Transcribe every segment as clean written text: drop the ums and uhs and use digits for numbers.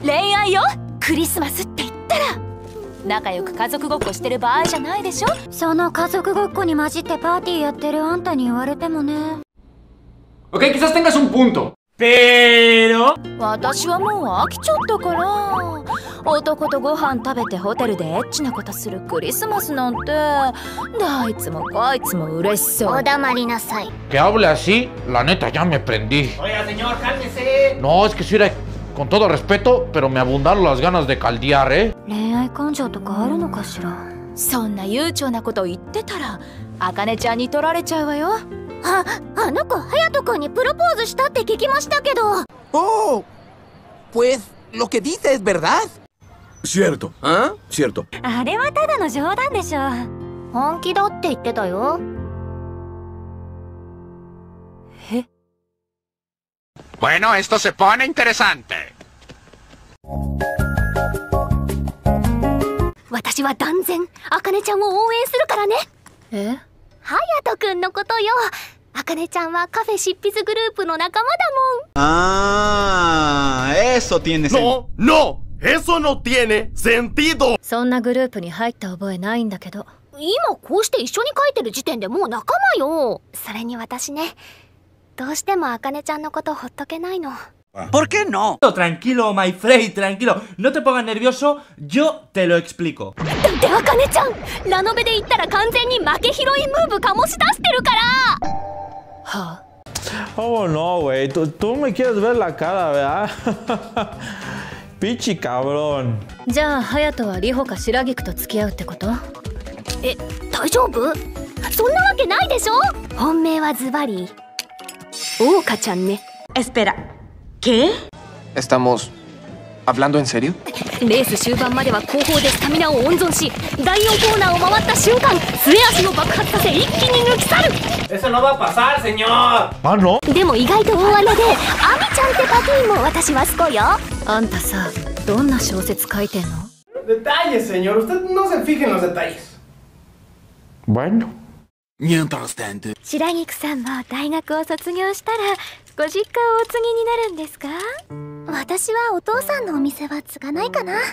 恋愛よ。クリスマスって言ったら仲良く家族ごっこしてる場合じゃないでしょ。 その家族ごっこに混じってパーティーやってるあんたに言われてもね。 Ok, quizás tengas un punto. Pero... 私はもう飽きちゃったから。男とご飯食べてホテルでエッチなことするクリスマスなんてどいつもこいつも嬉しそう。 お黙りなさい。 Que hable así, la neta ya me prendí. Oiga, señor, cálmese. No, es que sí, con todo respeto, pero me abundaron las ganas de caldear, ¿eh? 恋愛感情とかあるのかしら。 そんな悠長なこと言ってたら茜ちゃんに取られちゃうわよ。 あの子隼人君にプロポーズしたって聞きましたけど。 Oh, pues lo que dice es verdad. Cierto, ¿ah? Cierto. あれはただの冗談でしょ。本気だって言ってたよ。 え？ Bueno, esto se pone interesante. 私は断然茜ちゃんを応援するからね。 え？ 隼人君のことよ。茜ちゃんはカフェ執筆グループの仲間だもん。 Ah, eso tiene sentido. No, eso no tiene sentido. そんなグループに入った覚えないんだけど。 今こうして一緒に書いてる時点でもう仲間よ。それに私ね、どうしても茜ちゃんのことほっとけないの。 ¿Por qué no? Tranquilo, my friend, tranquilo. No te pongas nervioso, yo te lo explico. だって茜ちゃん、ラノベで言ったら完全に負けヒロインムーブ醸し出してるから。 はあ。 Oh no, güey, tú me quieres ver la cara, ¿verdad? Pichi cabrón. じゃあ隼人はリホか白菊と付き合うってこと？ え、大丈夫？そんなわけないでしょ。本命はズバリ桜花ちゃんね。 Espera, ¿qué? ¿Estamos hablando en serio? レース終盤までは後方でスタミナを温存し、第4コーナーを回った瞬間末足を爆発させ一気に抜き去る。 Eso no va a pasar, señor. Ah, ¿no? でも意外と大穴でアミちゃんってパティーンも私は好きよ。 あんたさ、どんな小説書いてんの？ Detalles, señor. Usted no se fije en los detalles. Bueno. Mientras tanto. 白菊さんも大学を卒業したらご実家をお継ぎになるんですか？私はお父さんのお店は継がないかな。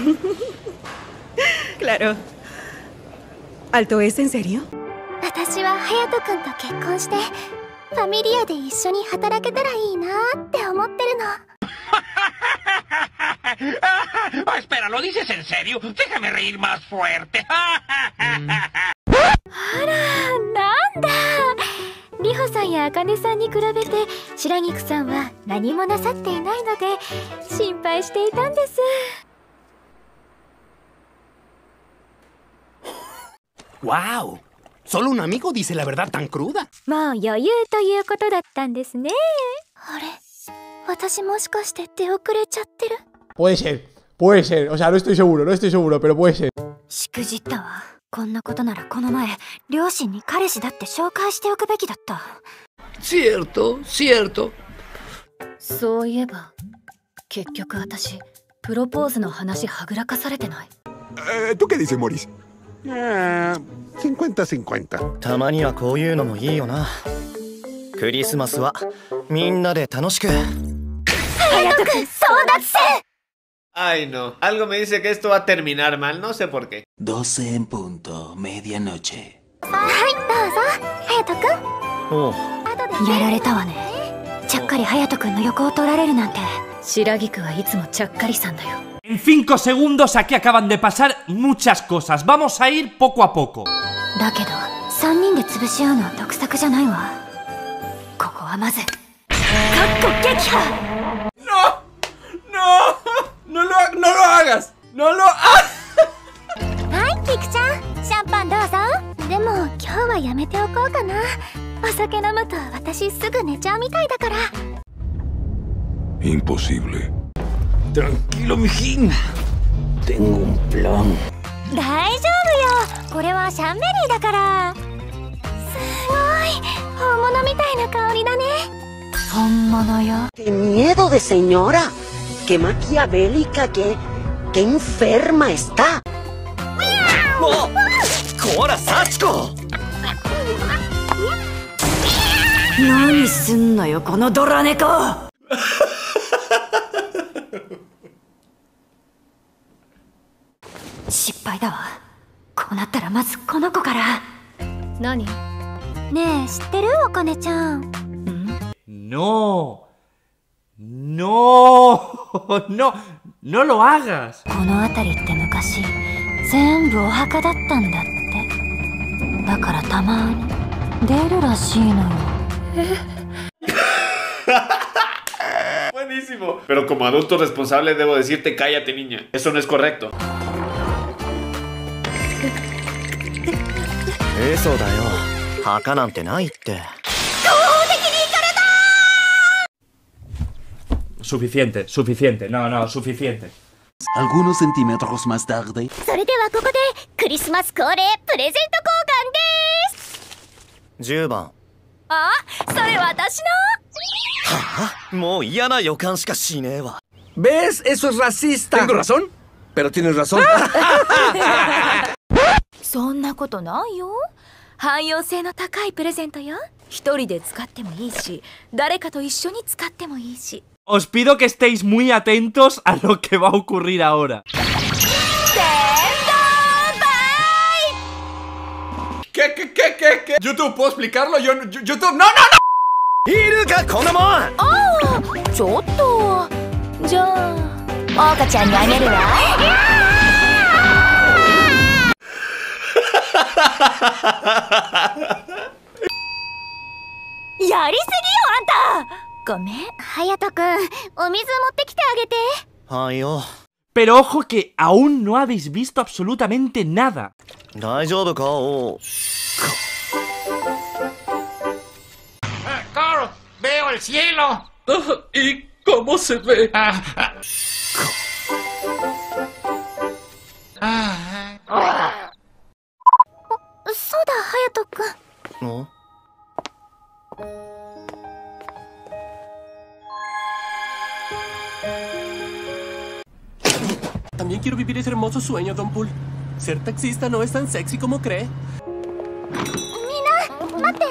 Claro. ¿Alto es en serio? 私は隼人君と結婚してファミリアで一緒に働けたらいいなって思ってるの。 Espera, ¿lo dices en serio? Déjame reír más fuerte. あら、なんだ。リホさんや茜さんに比べて白菊さんは何もなさっていないので心配していたんです。 ¡Wow! Solo un amigo dice la verdad tan cruda. もう余裕ということだったんですね。あれ、私もしかして出遅れちゃってる？ Puede ser, o sea, no estoy seguro, pero puede ser. しくじったわ。こんなことならこの前両親に彼氏だって紹介しておくべきだった。 Cierto, cierto. そういえば結局私プロポーズの話はぐらかされてない？ ¿Tú qué dices, Morris? 50-50. たまにはこういうのもいいよな。クリスマスはみんなで楽しく。 隼人君、争奪戦。 Ay no, algo me dice que esto va a terminar mal, no sé por qué. 12 en punto, medianoche. はい、どうぞ、隼人君。 おう。 やられたわね。ちゃっかり隼人君の横を取られるなんて。 白菊はいつもちゃっかりさんだよ。 En 5 segundos aquí acaban de pasar muchas cosas. Vamos a ir poco a poco. だけど3人で潰し合うのは得策じゃないわ。ここはまずかっこ撃破。 No, no lo hagas. No lo hagas. はい、キクちゃん、シャンパンどうぞ。でも今日はやめておこうかな。お酒飲むと私すぐ寝ちゃうみたいだから。 Imposible. Tranquilo, mijín. Tengo un plan. 大丈夫よ。これはシャンベリーだから。すごい本物みたいな香りだね。本物よ。 ¡Qué miedo de señora! ¡Qué maquiavélica! ¡Qué enferma está! ¡Oh! ¡Cora, Sachiko! 何すんのよこのドラ猫。 失敗だわ。こうなったらまずこの子から。何？ねえ、知ってる？あかねちゃん。 No. No. No. No lo hagas. この辺りって昔全部お墓だったんだって。だからたまに出るらしいのよ。 Buenísimo. Pero como adulto responsable debo decirte cállate, niña. Eso no es correcto. 嘘だよ。墓なんてないって。 Suficiente, suficiente. No, no, suficiente. Algunos centímetros más tarde. それではここでクリスマス恒例プレゼント交換です。10番。あ、それ私の。 はあ、もう嫌な予感しかしねえわ。 ¿Ves? Eso es racista. ¿Tengo razón? Pero tienes razón. そんなことないよ。汎用性の高いプレゼントよ。一人で使ってもいいし、誰かと一緒に使ってもいいし。 Os pido que estéis muy atentos a lo que va a ocurrir ahora. ¿Qué? YouTube, ¿puedo explicarlo? YouTube, ¡no, no, no! ¡Ah! ちょっと。じゃあ、赤ちゃんにあげるわ。やりすぎよ、あんた。 ごめん、隼人くん、お水持ってきてあげて。 はいよ。 Pero ojo que aún no habéis visto absolutamente nada. 大丈夫か、おう。 Carl, veo el cielo. ¿Y cómo se ve? そうだ、隼人くん。 お？ También quiero vivir ese hermoso sueño, Don Pool. Ser taxista no es tan sexy como cree. ¡Mina! ¡Mate!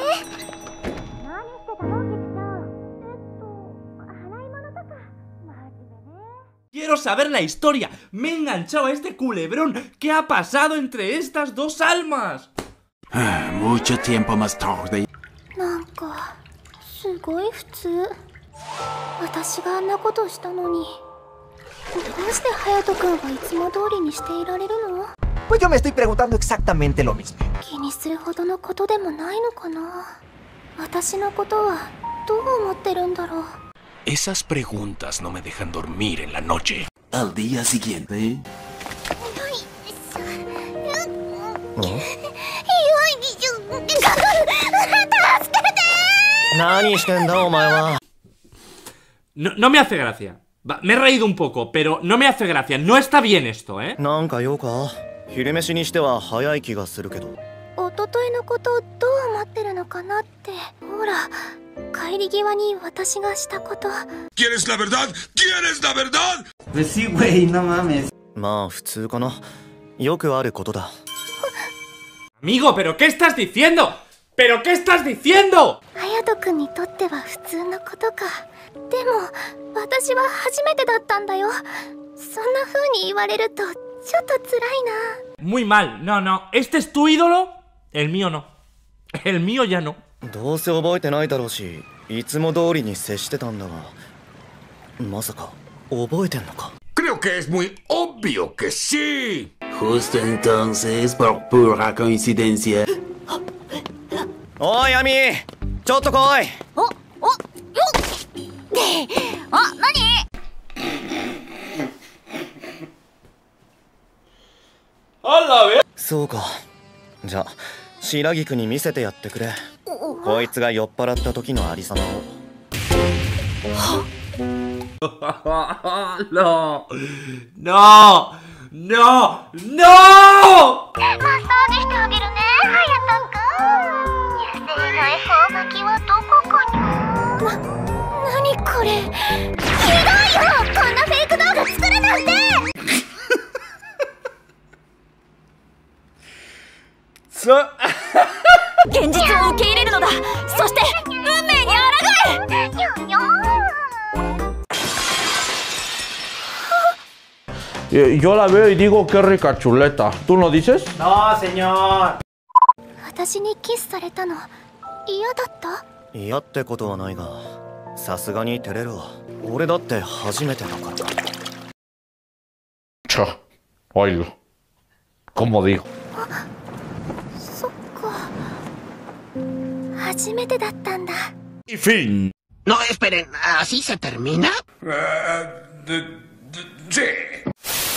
Quiero saber la historia. Me he enganchado a este culebrón. ¿Qué ha pasado entre estas dos almas? Mucho tiempo más tarde. なんかすごい普通。私があんなことしたのに。 どうして隼人くんはいつも通りにしていられるの？ Pues yo me estoy preguntando exactamente lo mismo. 気にするほどのことでもないのかな。私のことはどう思ってるんだろう。 Esas preguntas no me dejan dormir en la noche. Al día siguiente. 何してんだお前は。 No me hace gracia. Me he reído un poco, pero no me hace gracia. No está bien esto, ¿eh? なんかよか。昼飯にしては早い気がするけど。 一昨日のことどう思ってるのかなって。ほら、帰り際に私がしたこと。 ¿Quieres la verdad? ¿Quieres la verdad? Pues sí, güey, no mames. まあ普通かな。よくあることだ。 Amigo, ¿pero qué estás diciendo? ¿Pero qué estás diciendo? 隼人くんにとっては普通のことか。でも私は初めてだったんだよ。そんな風に言われるとちょっと辛いな。 Muy mal. No, no. ¿Este es tu ídolo? El mío no. El mío ya no. どうせ覚えてないだろうし、いつも通りに接してたんだが。まさか覚えてんのか。 Creo que es muy obvio que sí. Justo entonces, por pura coincidencia. おい、アミー、ちょっと来い。 お、よっ。あ、何？ そうか。じゃあ白菊に見せてやってくれ。こいつが酔っ払った時のありさまを。 No. No. No. No. マッサージしてあげるね、隼人くん。野生の恵方巻きはどこかに。何これ。ひどいよ。こんなフェイク動画作るなんて。 現実を受け入れるのだ。そして運命に抗え。 Yo la veo y digo qué rica chuleta. ¿Tú no dices? No, señor. 私にキスされたの嫌だった？ 嫌ってことはないが、さすがに照れるわ。俺だって初めてだから。 Cha, oílo. ¿Cómo digo? そっか。初めてだったんだ。 Y fin. No, esperen, ¿así se termina? Sí.